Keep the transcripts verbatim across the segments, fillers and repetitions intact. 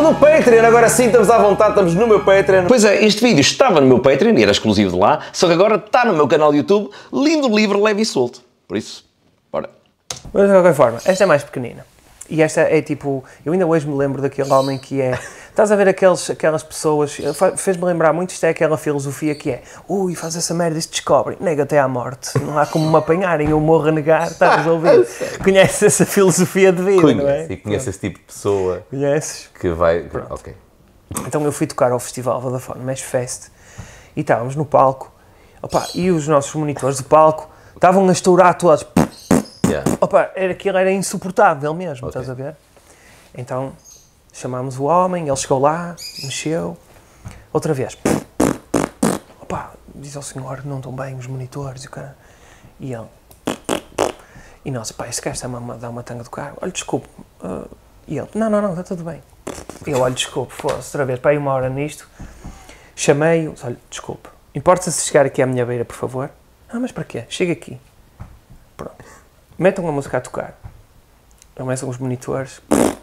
no Patreon, agora sim estamos à vontade, estamos no meu Patreon. Pois é, este vídeo estava no meu Patreon e era exclusivo de lá, só que agora está no meu canal de YouTube, lindo, livre, leve e solto. Por isso, bora. Mas de qualquer forma, esta é mais pequenina. E esta é tipo, eu ainda hoje me lembro daquele homem que é, estás a ver aqueles, aquelas pessoas, fez-me lembrar muito, isto é aquela filosofia que é, ui, faz essa merda, isto descobre, nega até à morte, não há como me apanharem, eu morro a negar, está resolvido. Conheces essa filosofia de vida, Conheço, não é? e conheço esse tipo de pessoa. Conheces? Que vai... Pronto. Ok. Então eu fui tocar ao festival Vodafone Mesh Fest e estávamos no palco, opa, e os nossos monitores do palco estavam a estourar todos. Yeah. Opa, era, aquilo era insuportável mesmo, Okay. estás a ver? Então chamámos o homem, ele chegou lá, mexeu, outra vez. Opa, diz ao senhor que não estão bem os monitores e o cara. E ele. E nós, pá, este gajo está-me a dar uma tanga do carro, olha, desculpe. Uh, e ele, não, não, não, está tudo bem. E eu, olha, desculpe, fosse outra vez, para aí uma hora nisto. Chamei-o, olha, desculpe, importa-se chegar aqui à minha beira, por favor? Ah, mas para quê? Chega aqui. Pronto. Metam a música a tocar. Começam os monitores.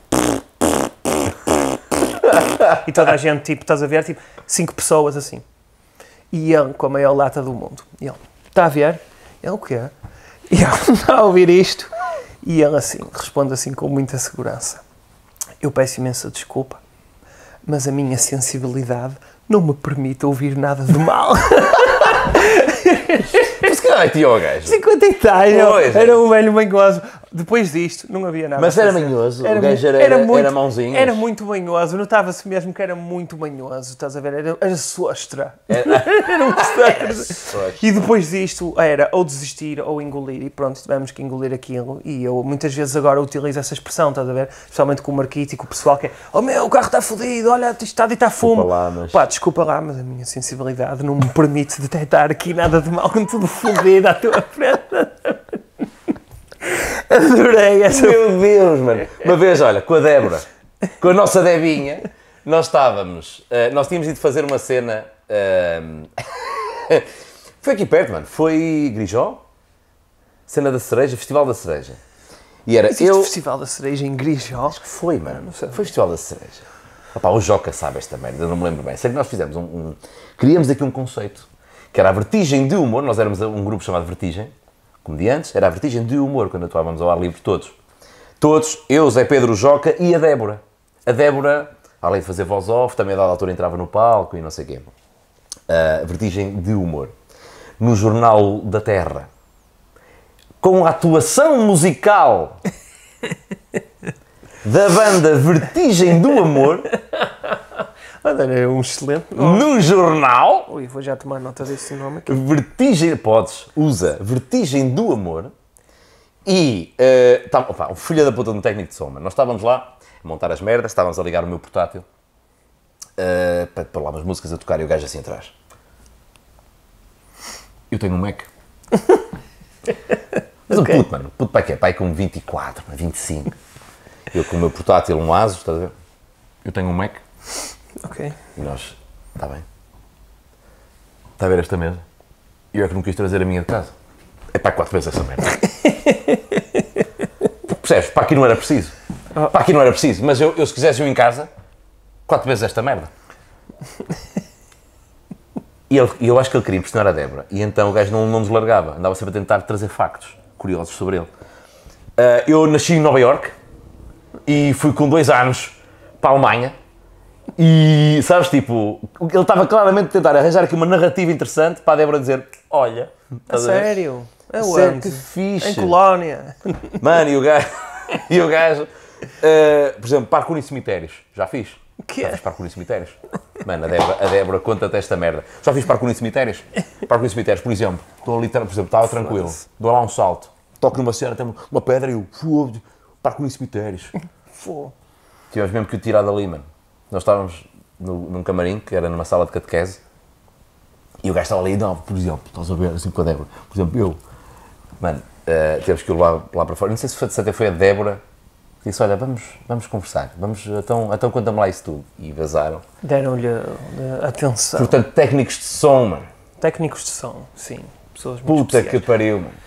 E toda a gente, tipo, estás a ver, tipo, cinco pessoas assim. E ele com a maior lata do mundo. E ele, está a ver? Ele, o quê? E ele, está a ouvir isto? E ele assim, responde assim com muita segurança. Eu peço imensa desculpa, mas a minha sensibilidade não me permite ouvir nada de mal. Mas que raio tinha o gajo? cinquenta e tal, Pois, era um velho manhoso. Depois disto, não havia nada. Mas a era fazer. manhoso? O gajo era- era- era mãozinhas? Era muito manhoso, notava-se mesmo que era muito manhoso, estás a ver? Era, era sostra. Era- Era um sostra. sostra. E depois disto era ou desistir ou engolir, e pronto, tivemos que engolir aquilo. E eu muitas vezes agora utilizo essa expressão, estás a ver? Especialmente com o Marquito e com o pessoal que é: oh meu, o carro está fodido, olha, isto está a deitar fumo. lá, mas- Pá, desculpa lá, mas a minha sensibilidade não me permite detectar aqui nada de mal com tudo fodido à tua frente. Adorei essa. Meu Deus, mano. Uma vez, olha, com a Débora, com a nossa Debinha, nós estávamos, uh, nós tínhamos ido fazer uma cena, uh, foi aqui perto, mano, foi Grijó, cena da cereja, Festival da Cereja. E era Existe eu... o Festival da Cereja em Grijó? Foi, mano, Não sei. foi o Festival da Cereja. Opá, o Joca sabe esta merda, eu não me lembro bem. Sei que nós fizemos um, um... Criamos aqui um conceito, que era a vertigem de humor, nós éramos um grupo chamado Vertigem, comediantes, era a vertigem de humor, quando atuávamos ao ar livre todos. Todos, eu, Zé Pedro, Joca e a Débora. A Débora, além de fazer voz off, também a dada altura entrava no palco e não sei o quê. A vertigem de humor. No Jornal da Terra. Com a atuação musical da banda Vertigem do Amor, Olha, é um excelente nome. no jornal, Ui, vou já tomar nota desse nome aqui. Vertigem, podes, usa, Vertigem do Amor, e, uh, tá, opa, o filho da puta de um técnico de som, mano. Nós estávamos lá a montar as merdas, estávamos a ligar o meu portátil, uh, para pôr lá umas músicas a tocar e o gajo assim atrás. Eu tenho um Mac. Mas um Ok. puto, mano, puto pai que é? Pai com vinte e quatro, vinte e cinco. Eu com o meu portátil, um Asus, estás a ver? Eu tenho um Mac. Ok. E nós, está bem. Está a ver esta mesa? E eu é que não quis trazer a minha de casa. É para quatro vezes essa merda. Percebes? Para aqui não era preciso. Para aqui não era preciso. Mas eu, eu se quisesse eu em casa, quatro vezes esta merda. E ele, eu acho que ele queria impressionar a Débora. E então o gajo não, não nos largava. Andava sempre a tentar trazer factos curiosos sobre ele. Uh, eu nasci em Nova Iorque e fui com dois anos para a Alemanha. E, sabes, tipo, ele estava claramente a tentar arranjar aqui uma narrativa interessante para a Débora dizer: olha, A estás a ver? sério? É Sério, onde? que fixe. Em Colónia. Mano, e o gajo, e o gajo uh, por exemplo, parkour em cemitérios, já fiz. Que Já é? fiz parkour em cemitérios. Mano, a Débora, a Débora conta-te esta merda. Já fiz parkour em cemitérios? Parkour em cemitérios, por exemplo, estou ali, por exemplo, estava tranquilo, dou lá um salto, toco numa cena, tem uma pedra e eu, pô, parkour em cemitérios. Fô. Tivemos mesmo que o tirar dali, mano. Nós estávamos no, num camarim, que era numa sala de catequese, e o gajo estava ali, não, por exemplo, estás a ver, assim com a Débora, por exemplo, eu, mano, uh, tivemos que ir lá, lá para fora, não sei se, foi, se até foi a Débora, que disse, olha, vamos, vamos conversar, vamos, então, então conta-me lá isso tudo, e vazaram. Deram-lhe uh, atenção. Portanto, técnicos de som, mano, Técnicos de som, sim. Pessoas muito puta que especiais. pariu, mano.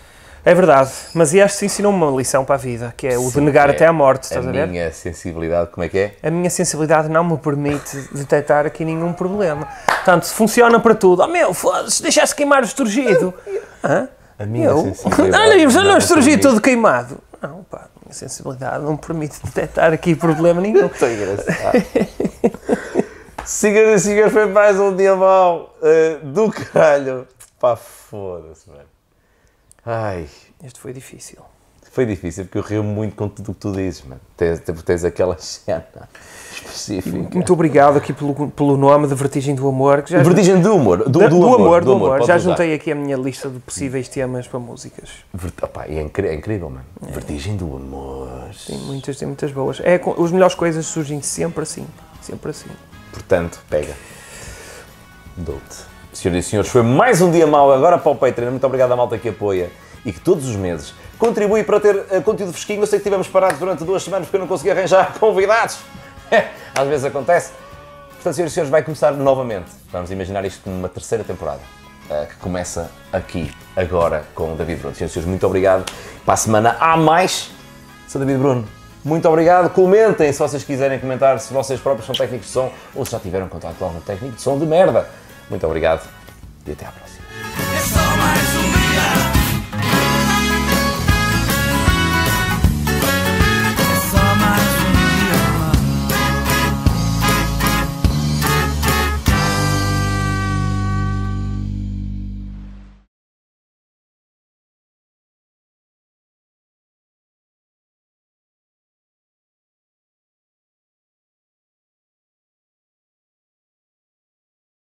É verdade, mas este ensinou-me uma lição para a vida, que é o de negar é até à morte, estás a, a ver? minha sensibilidade, como é que é? A minha sensibilidade não me permite detectar aqui nenhum problema. Portanto, se funciona para tudo, oh meu, foda-se, deixaste queimar o estorgido. Hã? A minha Eu? sensibilidade Olha, olha não o estorgido permite. todo queimado. Não, pá, a minha sensibilidade não me permite detectar aqui problema nenhum. Estou engraçado. Senhoras e senhores, foi mais um dia mau uh, do caralho. Pá, foda-se, mano. Ai, Este foi difícil. foi difícil porque eu rio muito com tudo o que tu dizes, mano. Tens, tens aquela cena específica. Muito obrigado aqui pelo, pelo nome de Vertigem do Amor. Que já Vertigem do humor. Do, do, do, amor, amor, do amor. podes Já usar. juntei aqui a minha lista de possíveis temas para músicas. Vert... Opá, é, incri- é incrível, mano. É. Vertigem do amor. Tem muitas, tem muitas boas. É, com- as melhores coisas surgem sempre assim. Sempre assim. Portanto, pega. Dou-te. Senhoras e senhores, foi mais um dia mau agora para o Patreon. Muito obrigado à malta que apoia e que todos os meses contribui para ter uh, conteúdo fresquinho. Eu sei que estivemos parados durante duas semanas porque eu não consegui arranjar convidados. Às vezes acontece. Portanto, senhoras e senhores, vai começar novamente. Vamos imaginar isto numa terceira temporada, uh, que começa aqui, agora, com o David Bruno. Senhoras e senhores, muito obrigado. Para a semana há mais. Sou David Bruno. Muito obrigado. Comentem se vocês quiserem comentar, se vocês próprios são técnicos de som ou se já tiveram contato com algum técnico de som de merda. Muito obrigado e até à próxima.